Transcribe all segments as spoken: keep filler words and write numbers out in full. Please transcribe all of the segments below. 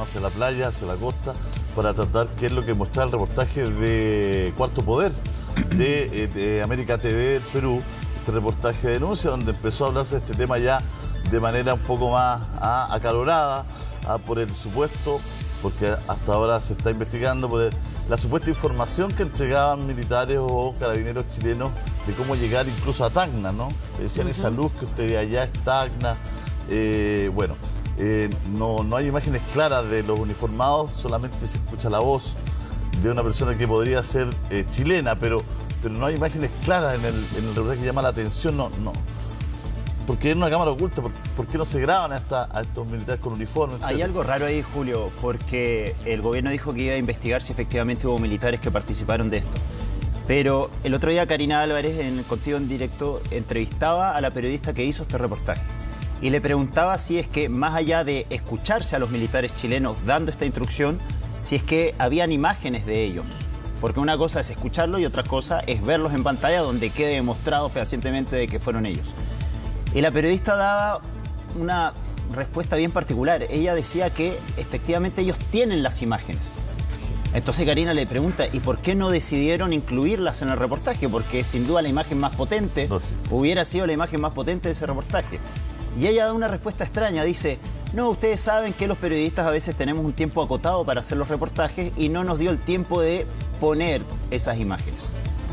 hacia la playa, hacia la costa, para tratar qué es lo que mostraba el reportaje de Cuarto Poder, de, de América T V Perú, este reportaje de denuncia, donde empezó a hablarse de este tema ya de manera un poco más ah, acalorada, ah, por el supuesto, porque hasta ahora se está investigando por el, la supuesta información que entregaban militares o carabineros chilenos de cómo llegar incluso a Tacna, ¿no? Le decían, uh-huh, esa luz que usted ve allá es Tacna. Eh, bueno, eh, no, no hay imágenes claras de los uniformados, solamente se escucha la voz de una persona que podría ser eh, chilena, pero, pero no hay imágenes claras en el, en el reportaje que llama la atención, no, no. Porque es una cámara oculta, ¿por, ¿por qué no se graban a, esta, a estos militares con uniformes? Hay algo raro ahí, Julio, porque el gobierno dijo que iba a investigar si efectivamente hubo militares que participaron de esto. Pero el otro día Karina Álvarez, en Contigo en Directo, entrevistaba a la periodista que hizo este reportaje y le preguntaba si es que, más allá de escucharse a los militares chilenos dando esta instrucción, si es que habían imágenes de ellos. Porque una cosa es escucharlo y otra cosa es verlos en pantalla donde quede demostrado fehacientemente de que fueron ellos. Y la periodista daba una respuesta bien particular. Ella decía que efectivamente ellos tienen las imágenes. Entonces Karina le pregunta, ¿y por qué no decidieron incluirlas en el reportaje? Porque sin duda la imagen más potente hubiera sido la imagen más potente de ese reportaje. Y ella da una respuesta extraña, dice, no, ustedes saben que los periodistas a veces tenemos un tiempo acotado para hacer los reportajes y no nos dio el tiempo de poner esas imágenes.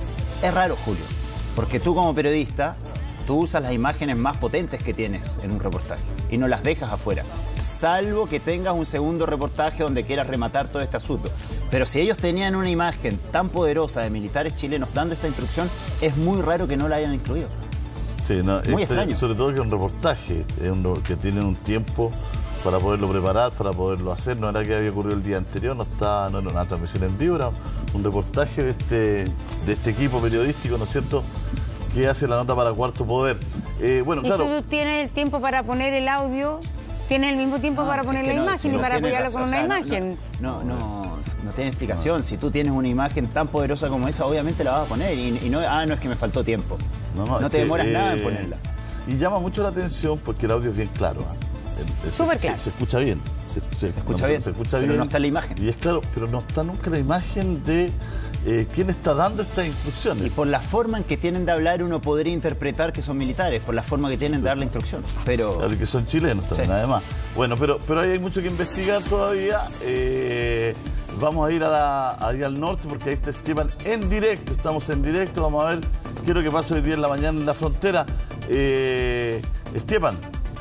Es raro, Julio, porque tú como periodista, tú usas las imágenes más potentes que tienes en un reportaje y no las dejas afuera, salvo que tengas un segundo reportaje donde quieras rematar todo este asunto. Pero si ellos tenían una imagen tan poderosa de militares chilenos dando esta instrucción, es muy raro que no la hayan incluido. Sí, no, muy esto, extraño. Sobre todo que es un reportaje, es un, que tienen un tiempo para poderlo preparar, para poderlo hacer. No era que había ocurrido el día anterior, no, está, no era una transmisión en vivo, era un reportaje de este, de este equipo periodístico, ¿no es cierto?, que hace la nota para Cuarto Poder. Eh, bueno, y claro, si tú tienes el tiempo para poner el audio, tienes el mismo tiempo no, para poner la no, imagen si y no para apoyarlo razón, con una o sea, imagen. No, no, no, no, no tiene explicación. No. Si tú tienes una imagen tan poderosa como esa, obviamente la vas a poner. Y, y no, ah, no es que me faltó tiempo. No, no, no te que, demoras eh, nada en ponerla. Y llama mucho la atención porque el audio es bien claro. ¿eh? Súper claro. Se, se escucha bien. Se, se, se escucha no, bien, se escucha pero bien, no está la imagen. Y es claro, pero no está nunca la imagen de eh, quién está dando estas instrucciones. Y por la forma en que tienen de hablar uno podría interpretar que son militares, por la forma que tienen sí, de dar la instrucción. Pero... Claro, que son chilenos también, sí, además. Bueno, pero, pero ahí hay mucho que investigar todavía. Eh, vamos a ir a la, ahí al norte porque ahí está Esteban en directo. Estamos en directo, vamos a ver qué es lo que pasa hoy día en la mañana en la frontera. Eh, Esteban.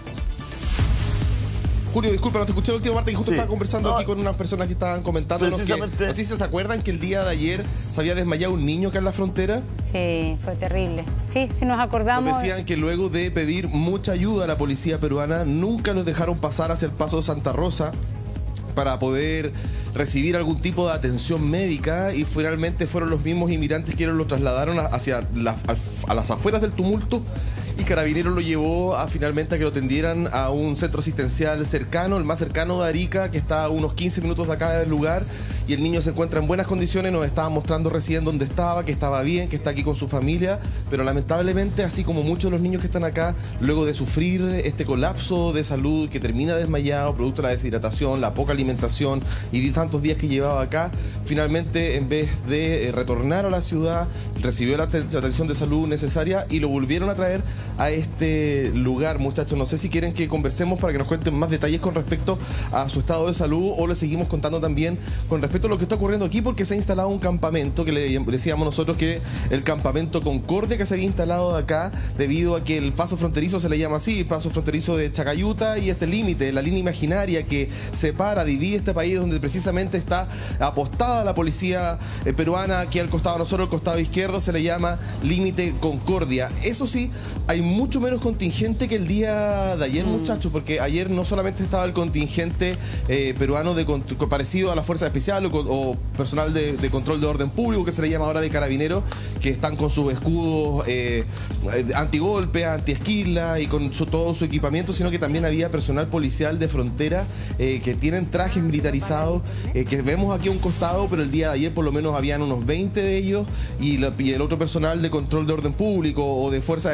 Julio, disculpa, no te escuché la última parte que justo sí. estaba conversando no, aquí con unas personas que estaban comentando. Precisamente. No sé si se acuerdan que el día de ayer se había desmayado un niño acá en la frontera. Sí, fue terrible. Sí, si nos acordamos. Nos decían que luego de pedir mucha ayuda a la policía peruana, nunca los dejaron pasar hacia el paso de Santa Rosa para poder recibir algún tipo de atención médica y finalmente fueron los mismos inmigrantes quienes lo trasladaron hacia la, a las afueras del tumulto y Carabineros lo llevó a finalmente a que lo atendieran a un centro asistencial cercano, el más cercano de Arica, que está a unos quince minutos de acá del lugar, y el niño se encuentra en buenas condiciones, nos estaba mostrando recién dónde estaba, que estaba bien, que está aquí con su familia, pero lamentablemente, así como muchos de los niños que están acá, luego de sufrir este colapso de salud que termina desmayado, producto de la deshidratación, la poca alimentación y de tantos días que llevaba acá, finalmente en vez de retornar a la ciudad, recibió la atención de salud necesaria y lo volvieron a traer a este lugar. Muchachos, no sé si quieren que conversemos para que nos cuenten más detalles con respecto a su estado de salud o le seguimos contando también con respecto a lo que está ocurriendo aquí, porque se ha instalado un campamento que le decíamos nosotros que el campamento Concordia, que se había instalado de acá debido a que el paso fronterizo se le llama así, paso fronterizo de Chacayuta, y este límite, la línea imaginaria que separa, divide este país, donde precisamente está apostada la policía eh, peruana, aquí al costado de nosotros, el costado izquierdo, se le llama límite Concordia. Eso sí, hay mucho menos contingente que el día de ayer, mm. muchachos, porque ayer no solamente estaba el contingente eh, peruano de parecido a la Fuerza Especial o, o personal de, de control de orden público, que se le llama ahora de Carabineros, que están con sus escudos eh, antigolpe, antiesquila y con su, todo su equipamiento, sino que también había personal policial de frontera eh, que tienen trajes militarizados, eh, que vemos aquí a un costado, pero el día de ayer por lo menos habían unos veinte de ellos, y, la, y el otro personal de control de orden público o de fuerzas especiales,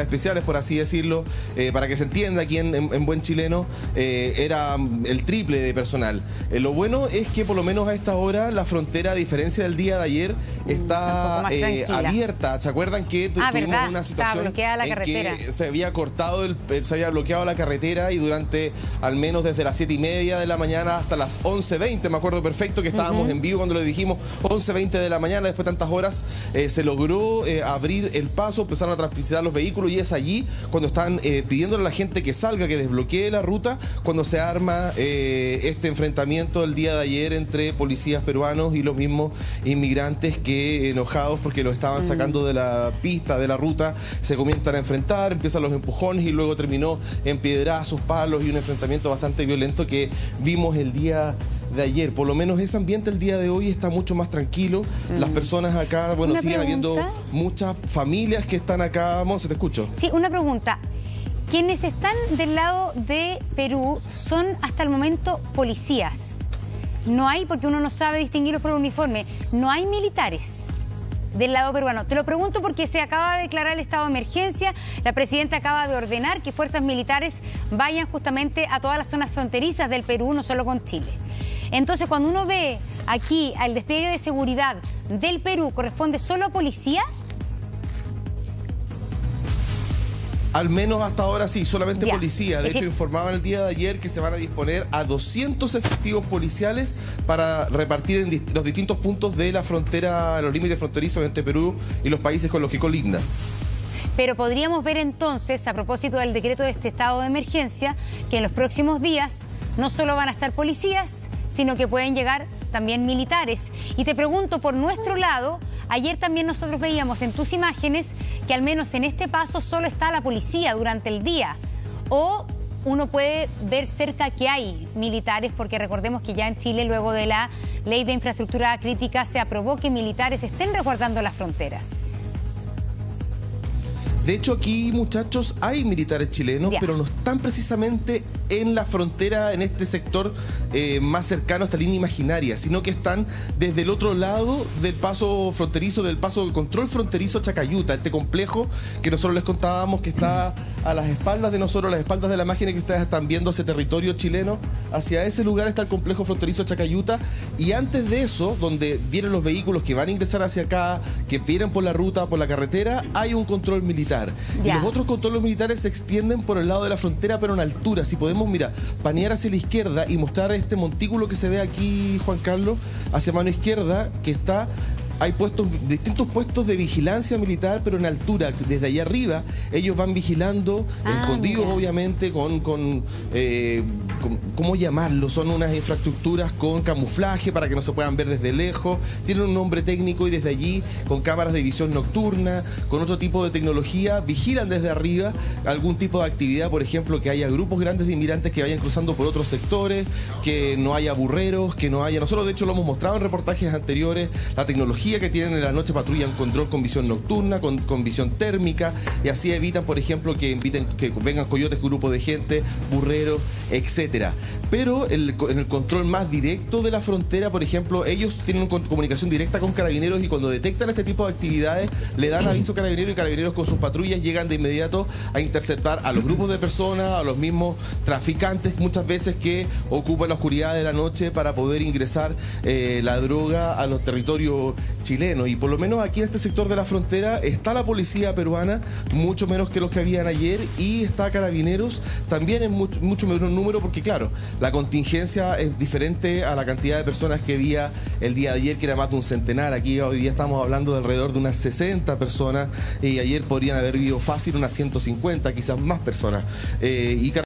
por así decirlo, eh, para que se entienda aquí en, en, en buen chileno, eh, era el triple de personal. Eh, lo bueno es que por lo menos a esta hora la frontera, a diferencia del día de ayer, está mm, eh, abierta. ¿Se acuerdan que tu, ah, tuvimos ¿verdad? una situación bloqueada la en carretera. que se había cortado, el, se había bloqueado la carretera y durante al menos desde las siete y media de la mañana hasta las once veinte, me acuerdo perfecto que estábamos uh-huh. en vivo cuando lo dijimos, once veinte de la mañana, después de tantas horas, eh, se logró eh, abrir el paso, empezaron a transitar los vehículos y es allí cuando están eh, pidiéndole a la gente que salga, que desbloquee la ruta, cuando se arma eh, este enfrentamiento el día de ayer entre policías peruanos y los mismos inmigrantes que, enojados porque los estaban sacando de la pista, de la ruta, se comienzan a enfrentar, empiezan los empujones y luego terminó en piedrazos, palos y un enfrentamiento bastante violento que vimos el día de ayer. Por lo menos ese ambiente el día de hoy está mucho más tranquilo. Mm. Las personas acá, bueno, una siguen pregunta. habiendo muchas familias que están acá. Monse, te escucho. Sí, una pregunta. Quienes están del lado de Perú son hasta el momento policías. No hay, porque uno no sabe distinguirlos por el uniforme, no hay militares del lado peruano. Te lo pregunto porque se acaba de declarar el estado de emergencia, la presidenta acaba de ordenar que fuerzas militares vayan justamente a todas las zonas fronterizas del Perú, no solo con Chile. Entonces, cuando uno ve aquí al despliegue de seguridad del Perú, ¿corresponde solo a policía? Al menos hasta ahora sí, solamente ya. policía. De es hecho, decir, informaban el día de ayer que se van a disponer a doscientos efectivos policiales para repartir en dist- los distintos puntos de la frontera, los límites fronterizos entre Perú y los países con los que colindan. Pero podríamos ver entonces, a propósito del decreto de este estado de emergencia, que en los próximos días no solo van a estar policías, sino que pueden llegar también militares. Y te pregunto, por nuestro lado, ayer también nosotros veíamos en tus imágenes que al menos en este paso solo está la policía durante el día. O uno puede ver cerca que hay militares, porque recordemos que ya en Chile, luego de la ley de infraestructura crítica, se aprobó que militares estén resguardando las fronteras. De hecho, aquí, muchachos, hay militares chilenos, ya. pero no están precisamente en la frontera, en este sector eh, más cercano a esta línea imaginaria, sino que están desde el otro lado del paso fronterizo, del paso del control fronterizo Chacayuta, este complejo que nosotros les contábamos que está a las espaldas de nosotros, a las espaldas de la máquina que ustedes están viendo, ese territorio chileno. Hacia ese lugar está el complejo fronterizo Chacayuta, y antes de eso, donde vienen los vehículos que van a ingresar hacia acá, que vienen por la ruta, por la carretera, hay un control militar. Ya. Y los otros controles militares se extienden por el lado de la frontera, pero en altura. Si podemos, mira, panear hacia la izquierda y mostrar este montículo que se ve aquí, Juan Carlos, hacia mano izquierda, que está... Hay puestos, distintos puestos de vigilancia militar, pero en altura. Desde allá arriba, ellos van vigilando, ah, escondidos mira. obviamente, con, con, eh, con, ¿cómo llamarlo? Son unas infraestructuras con camuflaje para que no se puedan ver desde lejos. Tienen un nombre técnico y desde allí, con cámaras de visión nocturna, con otro tipo de tecnología, vigilan desde arriba algún tipo de actividad, por ejemplo, que haya grupos grandes de inmigrantes que vayan cruzando por otros sectores, que no haya burreros, que no haya... Nosotros, de hecho, lo hemos mostrado en reportajes anteriores, la tecnología que tienen en la noche, patrullan control con visión nocturna, con, con visión térmica, y así evitan, por ejemplo, que inviten que vengan coyotes, grupo de gente, burreros, etcétera. Pero el, en el control más directo de la frontera, por ejemplo, ellos tienen con, comunicación directa con carabineros, y cuando detectan este tipo de actividades le dan aviso a carabineros, y carabineros con sus patrullas llegan de inmediato a interceptar a los grupos de personas, a los mismos traficantes, muchas veces que ocupan la oscuridad de la noche para poder ingresar eh, la droga a los territorios chilenos. Y por lo menos aquí en este sector de la frontera está la policía peruana, mucho menos que los que habían ayer, y está Carabineros también en mucho, mucho menor número, porque claro, la contingencia es diferente a la cantidad de personas que había el día de ayer, que era más de un centenar. Aquí hoy día estamos hablando de alrededor de unas sesenta personas, y ayer podrían haber habido fácil unas ciento cincuenta, quizás más personas. Eh, y